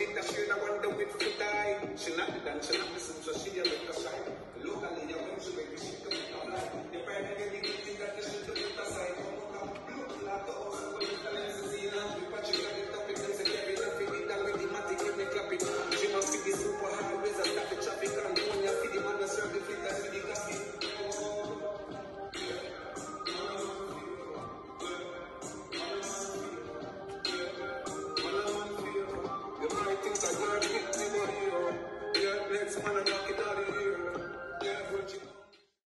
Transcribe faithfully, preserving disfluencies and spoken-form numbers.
make that she I wonder which to die. She not the dance, she not listen, so she a make a side. Locally, you want to make a shit come out. The parent